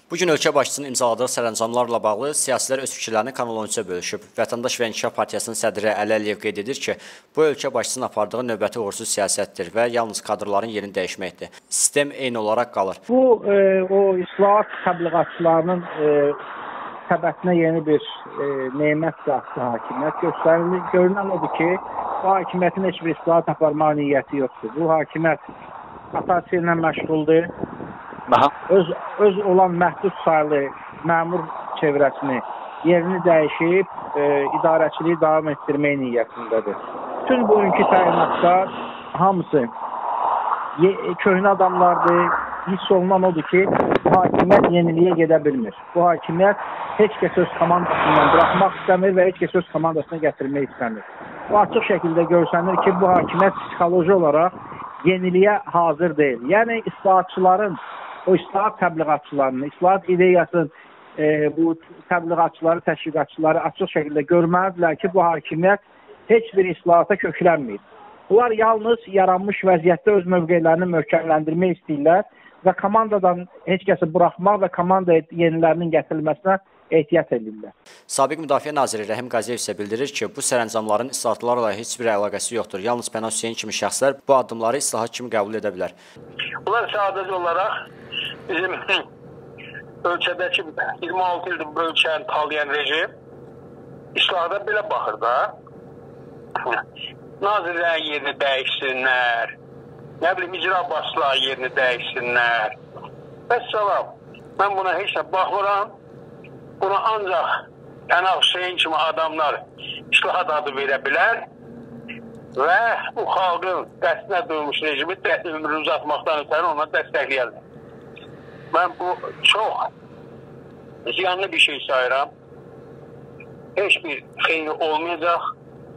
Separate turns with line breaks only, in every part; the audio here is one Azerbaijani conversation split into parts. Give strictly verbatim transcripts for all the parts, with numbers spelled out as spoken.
Bu gün ölkə başçısının imzaladığı sərəncamlarla bağlı siyasilər öz fikirlərini Kanal on üçə bölüşüb. Vətəndaş və İnkişaf Partiyasının sədri Əli Əliyev qeyd edir ki, bu ölkə başçısının apardığı növbəti uğursuz siyasətdir və yalnız kadrların yerini dəyişməkdir. Sistem eyni olaraq qalır.
Bu e, o islahat təbliğatçılarının e, səbətinə yeni bir e, nemət qatdı hakimiyyət göstərilir. Görünən odur ki, bu hakimiyyətin heç bir islahat aparmaq niyyəti yoxdur. Bu hakimiyyət apatiyyə ilə məşğuldur.
Aha.
Öz, öz olan məhdud sayılı məmur çevrəsini yerini dəyişib, e, idarəçiliyi davam etdirmək niyyətindədir. Bütün bugünkü təyinatlar hamısı köhnə adamlardır. Hiss olunan odur ki, bu hakimiyyət yeniliyə gedə bilmir. Bu hakimiyyət heç kəs öz komandasından bıraxmaq istəmir və heç kəs öz komandasına gətirmək istəmir. Bu açıq şəkildə görsənir ki, bu hakimiyyət psixoloji olaraq yeniliyə hazır deyil. Yəni, islahatçıların, o islahat təbliğatçılarını, islahat ideyasının e, bu təbliğatçıları, təşviqatçıları açıq şəkildə görməlidirlər ki, bu hakimiyyət heç bir islahata köklənməyib. Bunlar yalnız yaranmış vəziyyətdə öz mövqelərini möhkəmləndirmək istəyirlər və komandadan heç kəsi buraxmaq və komanda yenilərinin gətirilməsinə ehtiyat edirlər.
Sabiq Müdafiə Naziri Rəhim Qaziyev isə bildirir ki, bu sərəncamların islahatlarla heç bir əlaqəsi yoxdur. Yalnız Pənah Hüseyn kimi şəxslər bu addımları islahat kimi qəbul edə bilər.
Bunlar sadəcə olaraq bizim ölkədəki iyirmi altı ildir bu ölkəni talayan rejim islahata belə baxır da. Nazirlərin yerini dəyişsinlər, nə bilim icra başçıların yerini dəyişsinlər. Vəssalam, mən buna heç nə baxmıram. Buna ancaq Pənah Hüseyn kimi adamlar islahat adı verə bilər və bu xalqın qəsdinə duyulmuş rejimi ömrünü uzatmaqdan ötəri ona dəstəkləyərlər. Mən bu çox ziyanlı bir şey sayıram. Heç bir xeyri olmayacaq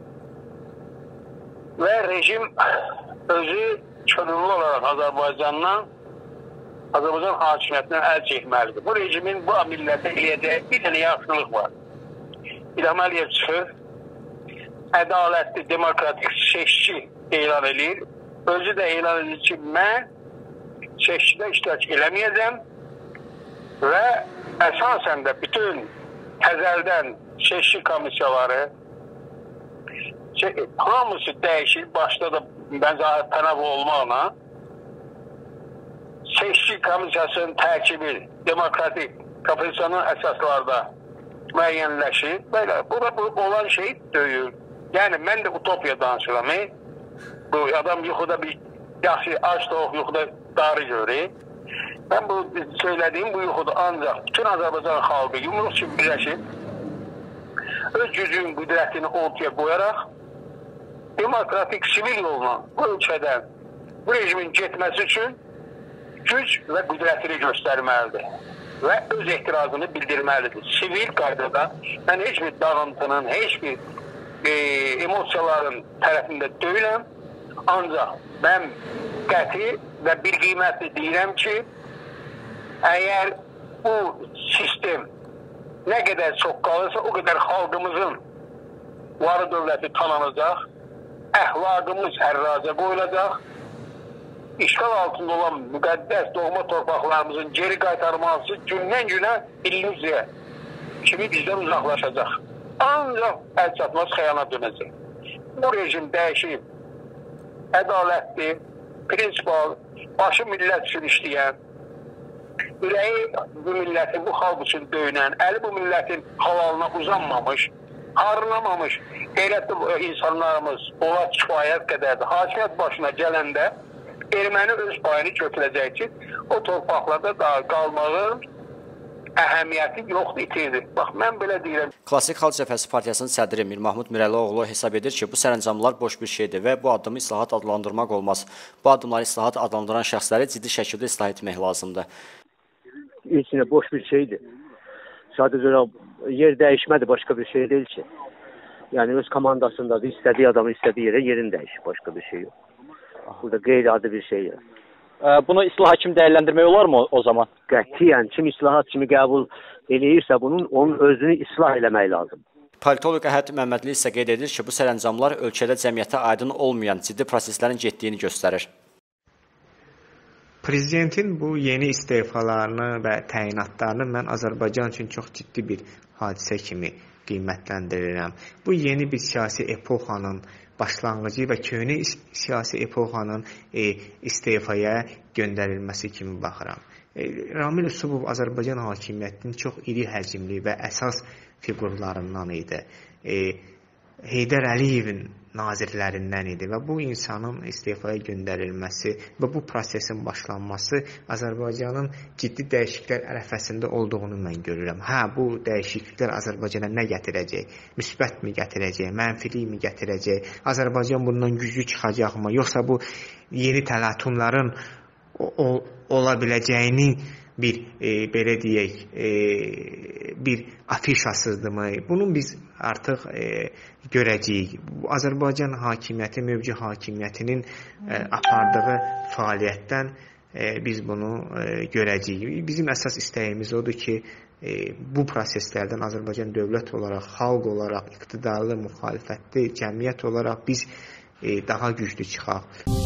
və rejim özü könüllü olaraq Azərbaycandan Azərbaycan hakimiyyətindən əl çəkməlidir. Bu rejimin bu millətə eləyəcəyi bir dənə yaxşılıq var. İlham Əliyev çıxır, ədalətli, demokratik seçki elan edir. Özü də elan edir ki, mən seçkidə iştirak eləməyəcəm və əsasən də bütün təzəldən seçki komissiyaları hamısı dəyişir, başda da Məzahir Pənah olmaqla seçki komissiyasının tərkibi demokratik konfessiyanın əsaslarda müəyyənləşir. Belə, bu da bu, olan şey döyür. Yəni, mən də utopiya danışıram. Bu adam yuxuda bir yaxşı, aç toğuk yuxuda darı görür. Mən bu söylədiyim bu yuxuda ancaq bütün Azərbaycan xalqı yumruq üçün birləşib, öz gücün, qüdrətini ortaya qoyaraq, demokratik sivil yolla bu ölkədən bu rejimin getməsi üçün güc və qüdrətini göstərməlidir və öz ehtirazını bildirməlidir. Sivil qaydada mən heç bir dağıntının, heç bir e, emosiyaların tərəfində deyiləm. Ancaq mən qəti və bir qiymətli deyirəm ki, əgər bu sistem nə qədər çox qalırsa, o qədər xalqımızın varı dövləti tanınacaq, əhlaqımız hərraca qoyulacaq, İşğal altında olan müqəddəs doğma torpaqlarımızın geri qaytarması gündən günə illüziya kimi bizdən uzaqlaşacaq. Ancaq əl çatmaz xəyana dönəcək. Bu rejim dəyişib, ədalətli, prinsipal, başı millət üçün işləyən, ürəyi bu millətin, bu xalq üçün döyünən, əli bu millətin halalına uzanmamış, harınamamış qeyrətli insanlarımız ola kifayət qədərdir. Hakimiyyət başına gələndə erməni öz payını götürəcək ki, o torpaqlarda daha qalmağın əhəmiyyəti yoxdur, itirdir. Bax, mən belə deyirəm.
Klassik Xalq Cəbhəsi Partiyasının sədri Mir Mahmud Mirəlioğlu hesab edir ki, bu sərəncamlar boş bir şeydir və bu addımı islahat adlandırmaq olmaz. Bu addımları islahat adlandıran şəxsləri ciddi şəkildə islah etmək lazımdır.
İçində boş bir şeydir. Sadəcə yer dəyişmədir, başqa bir şey deyil ki. Yəni, öz komandasındadır, istədiyi adamı istədiyi yerə yerini dəyişir, başqa bir şey yox. Burada qeyri-adi bir şey yox.
Bunu islahat kimi dəyərləndirmək olar mı o zaman?
Qətiyyən, kim islahat kimi qəbul eləyirsə bunun, onun özünü islah eləmək lazım.
Politoloq Əhəd Məmmədli isə qeyd edir ki, bu sərəncamlar ölkədə cəmiyyətə aydın olmayan ciddi proseslərin getdiyini göstərir.
Prezidentin bu yeni istefalarını və təyinatlarını mən Azərbaycan üçün çox ciddi bir hadisə kimi qiymətləndirirəm. Bu yeni bir siyasi epoxanın başlanğıcı və köhnə siyasi epoxanın e, istefaya göndərilməsi kimi baxıram. E, Ramil Yusubov Azərbaycan hakimiyyətinin çox iri həcmli və əsas fiqurlarından idi. E, Heydər Əliyevin nazirlərindən idi və bu insanın istefaya göndərilməsi və bu prosesin başlanması Azərbaycanın ciddi dəyişikliklər ərəfəsində olduğunu mən görürəm. Hə, bu dəyişikliklər Azərbaycana nə gətirəcək? Müsbətmi gətirəcək? Mənfilikmi gətirəcək? Azərbaycan bundan güclü çıxacaqmı? Yoxsa bu yeni təlatumların ola biləcəyini bir e, belə deyək, e, bir afişasızdırmı? Bunu biz artıq e, görəcəyik. Azərbaycan hakimiyyəti, mövcud hakimiyyətinin e, apardığı fəaliyyətdən e, biz bunu e, görəcəyik. Bizim əsas istəyimiz odur ki, e, bu proseslərdən Azərbaycan dövlət olaraq, xalq olaraq, iqtidarlı, müxalifətli, cəmiyyət olaraq biz e, daha güclü çıxaq.